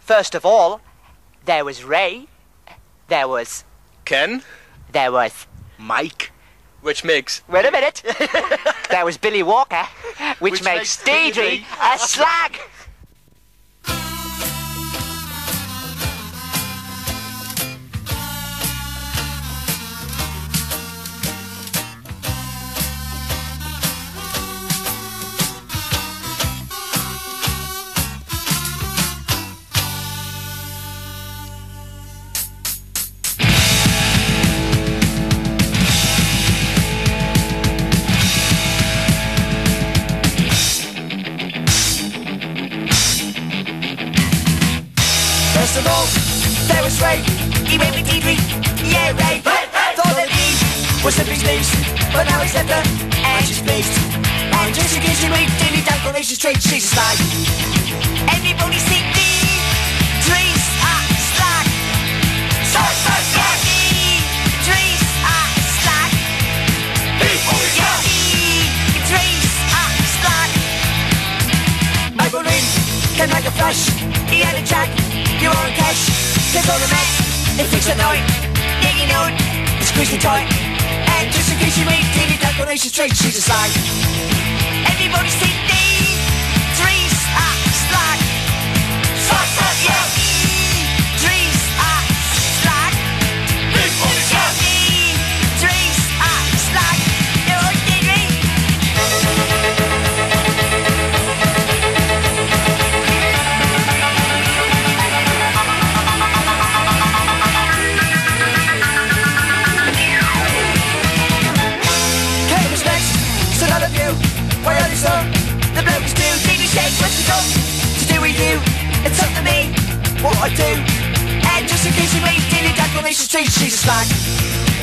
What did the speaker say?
First of all, there was Ray. There was... Ken. There was... Mike. Which makes... Wait a minute. There was Billy Walker, which makes Deirdrie a slag. First of all, there was Ray. He made me Deirdrie. Yeah, Ray. Thought that he was the big news, but now he's left her and she's pleased. And just in case you meet Deirdrie down Coronation Street, she's a slag. Everybody sing Deirdrie's a slag. Yeah, Deirdrie's a slag. Yeah, Deirdrie's a slag. Michael Reed came like a flash. He had a jack. You want cash, take all the meds, they fix the night. Yeah, you know it, squeeze it tight. And just in case you meet Deirdrie down Coronation Street, she's a slag. Everybody sing Deirdrie's a slag. Yeah, Deirdrie's a slag. Yeah, Deirdrie's a slag. You're right, Deirdrie. Why are they so? The bloke is due. Deirdrie said, what's the job to do with you? It's up to me what I do. And just in case you meet Deirdrie down Coronation Street, she's a slag.